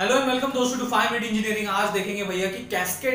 Hello and welcome दोस्तों to 5 minute engineering. आज देखेंगे भैया कि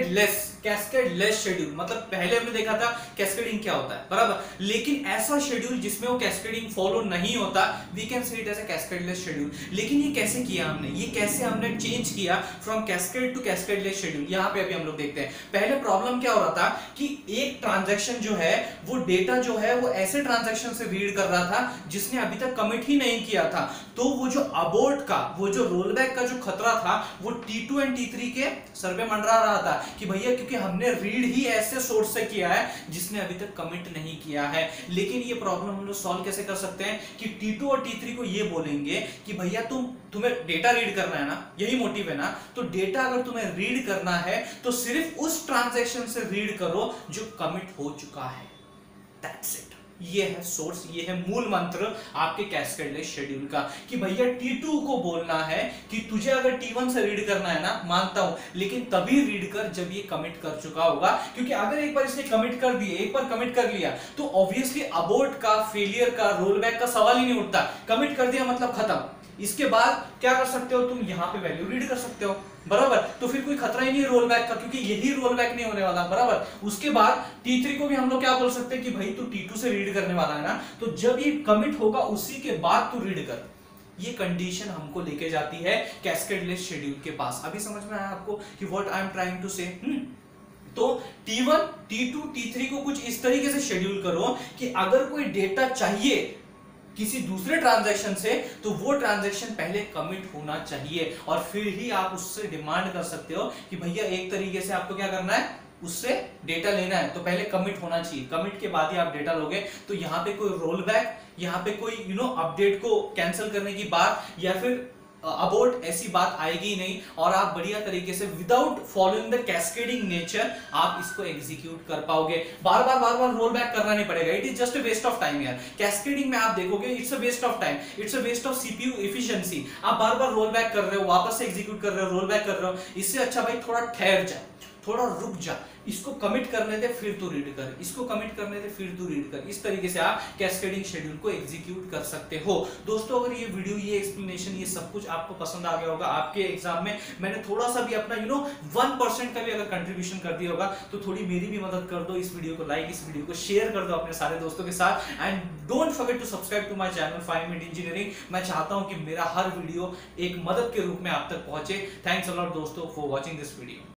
कैस्केडलेस शेड्यूल, मतलब पहले हमने देखा था कैस्केडिंग क्या होता है बराबर, लेकिन ऐसा शेड्यूल जिसमें वो कैस्केडिंग फॉलो नहीं होता, we can say it as a cascadeless schedule. लेकिन ये कैसे किया हमने, ये कैसे हमने चेंज किया from cascade to cascadeless schedule, यहाँ पे अभी हम लोग देखते हैं। पहले प्रॉब्लम क्या हो रहा था कि एक ट्रांजैक्शन जो है वो डेटा जो है वो ऐसे ट्रांजैक्शन से रीड कर रहा था जिसने अभी तक कमिट ही नहीं किया था, तो वो जो अबॉर्ट का, वो जो रोलबैक का जो खतरा था वो T2 एंड T3 के सर पे मंडरा रहा था कि भैया क्योंकि हमने रीड ही ऐसे सोर्स से किया है जिसने अभी तक कमिट नहीं किया है। लेकिन ये प्रॉब्लम हम लोग सॉल्व कैसे कर सकते हैं कि T2 और T3 को ये बोलेंगे कि भैया तुम्हें डेटा रीड करना है ना, यही मोटिव है ना, तो डेटा अगर तुम्हें रीड करना है तो सिर्फ उस ट्रांजैक्शन से रीड करो जो कमिट हो चुका है। That's it. ये है सोर्स, ये है मूल मंत्र आपके कैस्केडलेस शेड्यूल का कि भैया T2 को बोलना है कि तुझे अगर T1 से रीड करना है ना, मानता हूं, लेकिन तभी रीड कर जब ये कमिट कर चुका होगा। क्योंकि अगर एक बार इसने कमिट कर दिए, एक बार कमिट कर लिया तो ऑब्वियसली अबॉर्ट का, फेलियर का, रोलबैक का सवाल ही नहीं उठता। कमिट कर दिया मतलब खत्म। इसके बाद क्या कर सकते हो तुम, यहां पे वैल्यू रीड कर सकते हो बराबर, तो फिर कोई खतरा ही नहीं है रोलबैक का, क्योंकि यही रोलबैक नहीं होने वाला बराबर। उसके बाद T3 को भी हम लोग क्या बोल सकते हैं कि भाई तू T2 से रीड करने वाला है ना, तो जब ये कमिट होगा उसी के बाद तू रीड कर। ये कंडीशन हमको लेके जाती है कैस्केडलेस शेड्यूल के पास। अभी समझ में आया आपको कि what I am trying to say? तो T1, T2, T3 को कुछ इस तरीके से शेड्यूल करो कि अगर कोई डेटा चाहिए किसी दूसरे ट्रांजैक्शन से तो वो ट्रांजैक्शन पहले कमिट होना चाहिए और फिर ही आप उससे डिमांड कर सकते हो कि भैया एक तरीके से आपको क्या करना है, उससे डेटा लेना है तो पहले कमिट होना चाहिए, कमिट के बाद ही आप डेटा लोगे। तो यहाँ पे कोई रोल बैक, यहाँ पे कोई अपडेट को कैंसिल करने की बात या फिर अबॉर्ट ऐसी बात आएगी नहीं, और आप बढ़िया तरीके से without following the cascading nature आप इसको एग्जीक्यूट कर पाओगे। बार बार रोल बैक करना नहीं पड़ेगा। It is just a waste of time यार। कैस्केडिंग में आप देखोगे it's a waste of time, it's a waste of CPU efficiency. आप बार बार रोल बैक कर रहे हो, वापस से एग्जीक्यूट कर रहे हो, रोल बैक कर रहे हो। इससे अच्छा भाई थोड़ा ठहर जा, थोड़ा रुक जा, इसको कमिट करने दे फिर तू रीड कर, इसको कमिट करने दे फिर तू रीड कर। इस तरीके से आप कैस्केडिंग शेड्यूल को एग्जीक्यूट कर सकते हो। दोस्तों अगर ये वीडियो, ये एक्सप्लेनेशन, ये सब कुछ आपको पसंद आ गया होगा, आपके एग्जाम में मैंने थोड़ा सा भी अपना 1% का भी अगर कंट्रीब्यूशन कर दिया होगा तो थोड़ी मेरी भी मदद कर दो। इस वीडियो को लाइक, इस वीडियो को शेयर कर दो अपने सारे दोस्तों के साथ, and don't forget to subscribe to my channel 5 minute engineering. मैं चाहता हूं कि मेरा हर वीडियो एक मदद के रूप में आप तक पहुंचे। थैंक्स अ लॉट दोस्तों फॉर वॉचिंग दिस वीडियो।